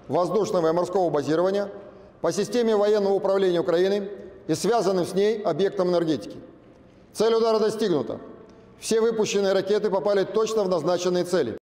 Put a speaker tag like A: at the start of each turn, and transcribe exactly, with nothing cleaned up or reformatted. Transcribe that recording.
A: воздушного и морского базирования по системе военного управления Украины и связанным с ней объектам энергетики. Цель удара достигнута. Все выпущенные ракеты попали точно в назначенные цели.